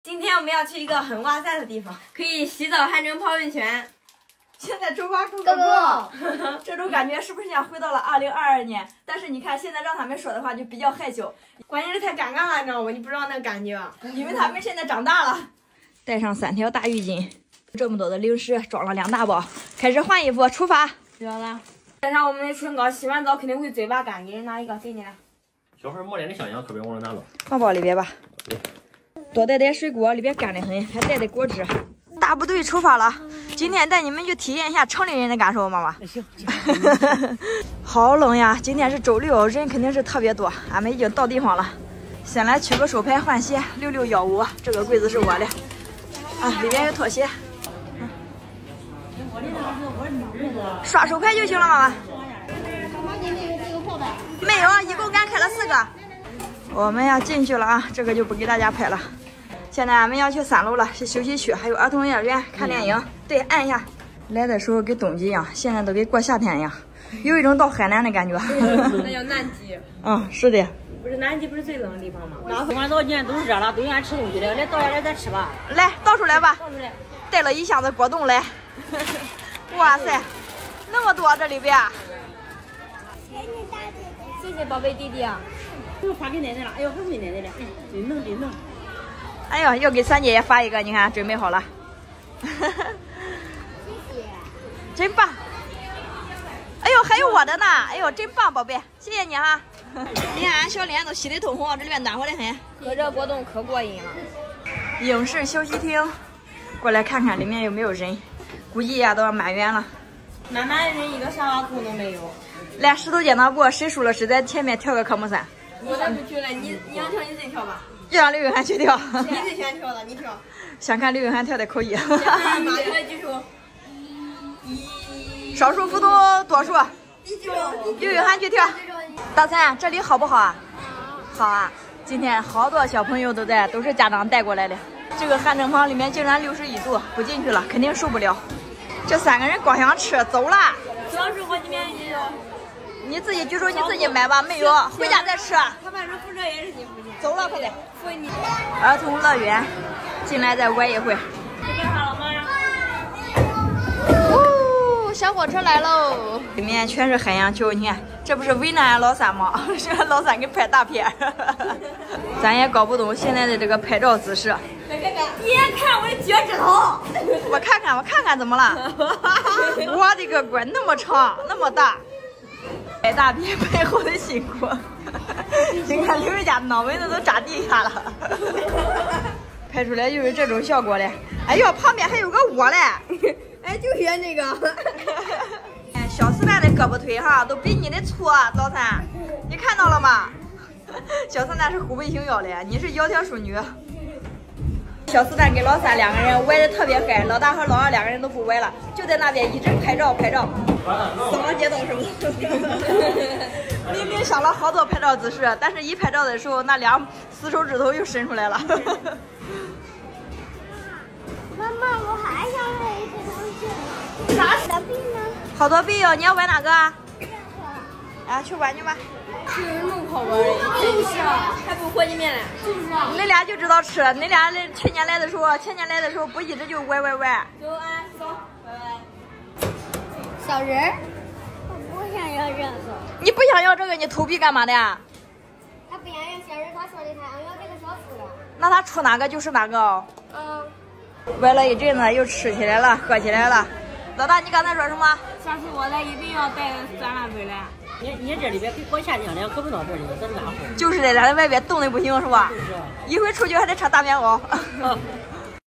今天我们要去一个很哇塞的地方，可以洗澡还能泡温泉。现在出发 ，Go！ 这种感觉是不是像回到了2022年？但是你看，现在让他们说的话就比较害羞，关键是太尴尬了，你知道吗？你不知道那个感觉，因为他们现在长大了。带上3条大浴巾，这么多的零食装了2大包，开始换衣服，出发。知道了。带上我们的唇膏，洗完澡肯定会嘴巴干，给人拿一个，给你来。 小孩抹脸的香香，特别往这拿走。 放包里边吧。多带点水果，里边干得很，还带点果汁。大部队出发了，今天带你们去体验一下城里人的感受，妈妈。行。好冷呀！今天是周6，人肯定是特别多。俺们已经到地方了，先来取个手牌换鞋，6615，这个柜子是我的。啊，里边有拖鞋。刷手牌就行了，妈妈。没有，一共俺开了4个。我们要进去了啊，这个就不给大家拍了。现在俺们要去3楼了，是休息区，还有儿童乐园看电影。对，按一下。来的时候跟冬季一样，现在都跟过夏天一样，有一种到海南的感觉。 那叫南极。 嗯，是的。 不是南极不是最冷的地方吗？那晚早年都是热了，都愿意吃东西的。来倒下来咱吃吧。 来，倒出来吧。 倒出来。 带了1箱子果冻来。哇塞，那么多这里边。 谢谢宝贝弟弟啊。都发给奶奶了，哎呦，还给奶奶了，真能真能。 哎呦，要给3姐也发一个，你看准备好了。谢谢。真棒。哎呦，还有我的呢！哎呦，真棒，宝贝，谢谢你哈。你看俺小脸都洗得通红，这里面暖和的很。 喝这果冻可过瘾了。 影视休息厅，过来看看里面有没有人，估计呀都要满员了。 满的人一个沙发空都没有。 来，石头剪刀布，谁输了谁在前面跳个科目3。 我再不去了，你要跳你自己跳吧。 就让刘永涵去跳。 你最喜欢跳的，你跳。 想看刘永涵跳的口译。 马克举手。 少数服从多数。刘永涵去跳。大三，这里好不好啊？好啊。今天好多小朋友都在，都是家长带过来的。这个汗蒸房里面竟然61度，不进去了，肯定受不了。这3个人光想吃，走了。 主要是我这边举手。 你自己举手，你自己买吧，没有，回家再吃。 他反正扶着也是你扶的。 走了，快点。 扶你。 儿童乐园，进来再玩一会。 准备好了吗？ 哦，小火车来喽！里面全是海洋球，你看，这不是为难俺老三吗？是俺老三给拍大片。咱也搞不懂现在的这个拍照姿势。 来看看，你也看我的脚趾头。 我看看怎么了？我的个乖，那么长，那么大。拍大片背后的辛苦，你看刘人家脑门子都扎地下了，拍出来就是这种效果嘞。哎呦，旁边还有个窝嘞， 哎，就学那个。 小四蛋的胳膊腿哈都比你的粗啊，老三，你看到了吗？小四蛋是虎背熊腰的，你是窈窕淑女。小四蛋跟老三2个人玩的特别嗨，老大和老二2个人都不玩了，就在那边一直拍照。 扫了街道是不是？ 明明想了好多拍照姿势，但是一拍照的时候，那24手指头又伸出来了。 妈妈，我还想玩一个东西。 啥？ 好多币呢？ 好多币哦！你要玩哪个啊？啊，去玩去吧。 是那么好玩的，就是还不和你们嘞。就是啊。 你俩就知道吃，你俩去年来的时候，前年来的时候不一直就玩。 走啊，走，拜拜。 小人儿，我不想要这个。 你不想要这个，你投币干嘛的呀？ 他不想要小人，他说的他想要这个小树的。 那他出哪个就是哪个哦。玩了一阵子，又吃起来了，喝起来了。老大，你刚才说什么？ 下次我来一定要带酸辣粉来。 你这里边过夏天了，可不到这里，咱咋喝？ 就是的，在外边冻的不行是吧？ 就是。 一会出去还得穿大棉袄。